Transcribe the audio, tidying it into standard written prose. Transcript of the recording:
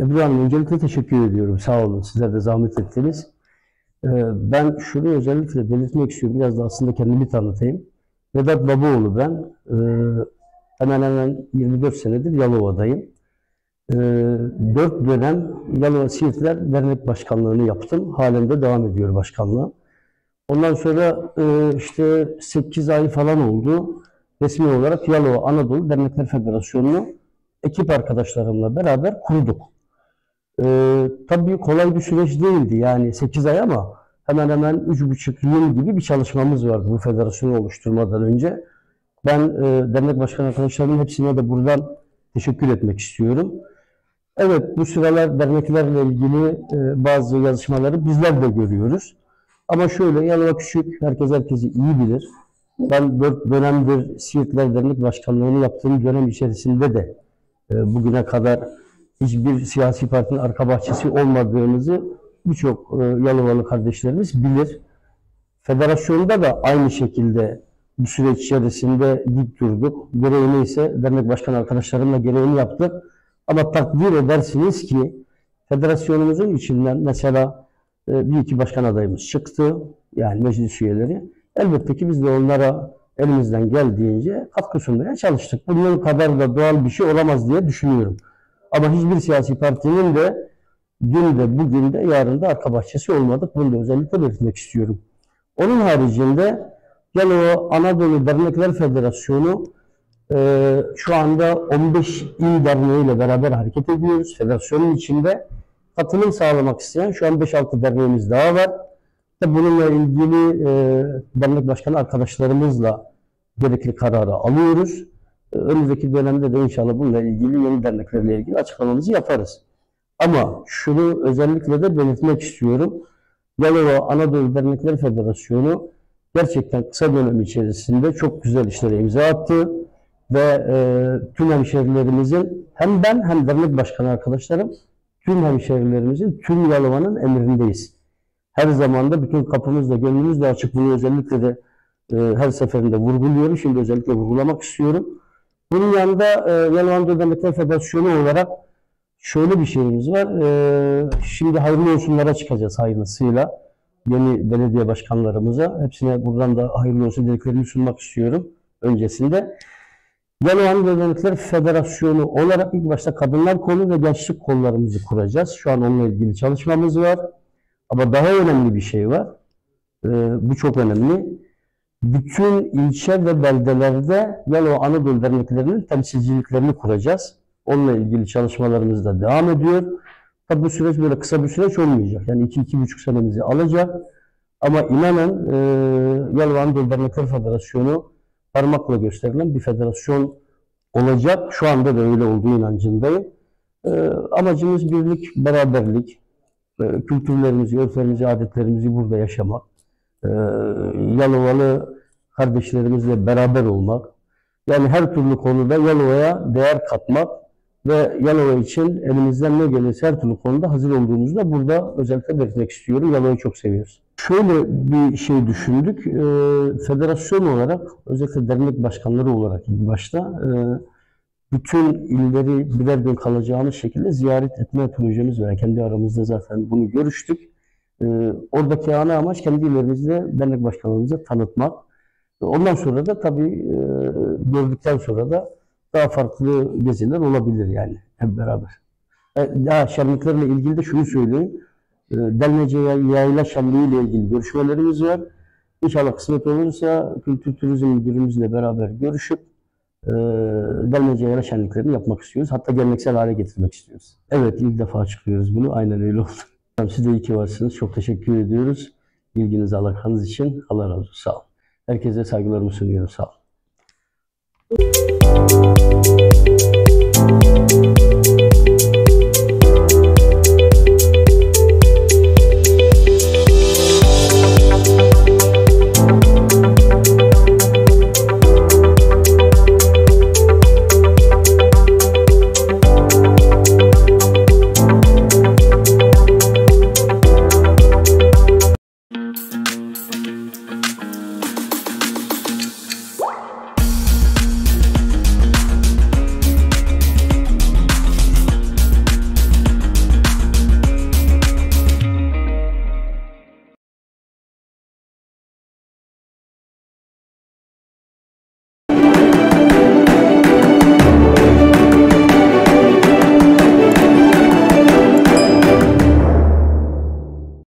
Ebru Hanım, öncelikle teşekkür ediyorum. Sağ olun. Sizler de zahmet ettiniz. Ben şunu özellikle belirtmek istiyorum. Biraz da aslında kendimi tanıtayım. Vedat Babaoğlu ben. Hemen hemen 24 senedir Yalova'dayım. 4 dönem Yalova Siirtler Dernek Başkanlığı'nı yaptım. Halen de devam ediyor başkanlığı. Ondan sonra işte 8 ay falan oldu. Resmi olarak Yalova Anadolu Dernekler Federasyonu'nu ekip arkadaşlarımla beraber kurduk. Tabii kolay bir süreç değildi yani 8 ay ama hemen hemen 3,5 yıl gibi bir çalışmamız vardı bu federasyonu oluşturmadan önce. Ben dernek başkan arkadaşlarımın hepsine de buradan teşekkür etmek istiyorum. Evet, bu sıralar derneklerle ilgili bazı yazışmaları bizler de görüyoruz. Ama şöyle, Yalova küçük, herkes herkesi iyi bilir. Ben 4 dönemdir Siirtler Dernek Başkanlığı'nı yaptığım dönem içerisinde de bugüne kadar hiçbir siyasi partinin arka bahçesi olmadığımızı birçok Yalovalı kardeşlerimiz bilir. Federasyonda da aynı şekilde bu süreç içerisinde dik durduk. Gereği neyse dernek başkan arkadaşlarımla gereğini yaptık. Ama takdir edersiniz ki federasyonumuzun içinden mesela bir iki başkan adayımız çıktı. Yani meclis üyeleri. Elbette ki biz de onlara elimizden geldiğince katkı sunmaya çalıştık. Bunun kadar da doğal bir şey olamaz diye düşünüyorum. Ama hiçbir siyasi partinin de dün de bugün de yarın da arka bahçesi olmadık. Bunu da özellikle belirtmek istiyorum. Onun haricinde Yalova Anadolu Dernekler Federasyonu şu anda 15 il derneğiyle beraber hareket ediyoruz. Federasyonun içinde katılım sağlamak isteyen şu an 5-6 derneğimiz daha var. Bununla ilgili dernek başkanı arkadaşlarımızla gerekli kararı alıyoruz. Önümüzdeki dönemde de inşallah bununla ilgili yeni derneklerle ilgili açıklamamızı yaparız. Ama şunu özellikle de belirtmek istiyorum. Yalova Anadolu Dernekler Federasyonu gerçekten kısa dönem içerisinde çok güzel işlere imza attı ve tüm hemşehrilerimizin hem ben hem dernek başkanı arkadaşlarım tüm hemşehrilerimizin tüm Yalova'nın emrindeyiz. Her zaman da bütün kapımız da gönlümüz de açık. Bunu özellikle de her seferinde vurguluyorum. Şimdi özellikle vurgulamak istiyorum. Bunun yanında Yalova Anadolu Dernekler Federasyonu olarak şöyle bir şeyimiz var. Şimdi hayırlı olsunlara çıkacağız hayırlısıyla. Yeni belediye başkanlarımıza. Hepsine buradan da hayırlı olsun dileklerimi sunmak istiyorum öncesinde. Yalova Anadolu Dernekler Federasyonu olarak ilk başta kadınlar kolu ve gençlik kollarımızı kuracağız. Şu an onunla ilgili çalışmamız var. Ama daha önemli bir şey var. Bu çok önemli. Bütün ilçe ve beldelerde Yalova Anadolu derneklerinin temsilciliklerini kuracağız. Onunla ilgili çalışmalarımız da devam ediyor. Tabi bu süreç böyle kısa bir süreç olmayacak. Yani 2-2,5 senemizi alacak. Ama inanın Yalova Anadolu Dernekler Federasyonu parmakla gösterilen bir federasyon olacak. Şu anda da öyle olduğu inancındayım. Amacımız birlik, beraberlik, kültürlerimizi, örflerimizi, adetlerimizi burada yaşamak, Yalovalı kardeşlerimizle beraber olmak, yani her türlü konuda Yalova'ya değer katmak ve Yalova için elimizden ne gelirse her türlü konuda hazır olduğumuzu da burada özellikle belirtmek istiyorum. Yalova'yı çok seviyoruz. Şöyle bir şey düşündük. Federasyon olarak, özellikle dernek başkanları olarak ilk başta bütün illeri birer gün kalacağımız şekilde ziyaret etme projemiz var. Kendi aramızda zaten bunu görüştük. Oradaki ana amaç kendi illerimizde dernek başkanlarımıza tanıtmak. Ondan sonra da tabii gördükten sonra da daha farklı geziler olabilir yani hep beraber. Daha şenliklerle ilgili de şunu söyleyeyim. Delmece Yayla Şenliği ile ilgili görüşmelerimiz var. İnşallah kısmet olursa Kültür Turizm Müdürümüzle beraber görüşüp Delmece Yayla Şenliklerini yapmak istiyoruz. Hatta geleneksel hale getirmek istiyoruz. Evet, ilk defa açıklıyoruz bunu. Aynen öyle oldu. Siz de iyi ki varsınız. Çok teşekkür ediyoruz. İlginiz, alakanız için. Allah razı olsun. Sağ olun. Herkese saygılarımı sunuyorum. Sağ olun.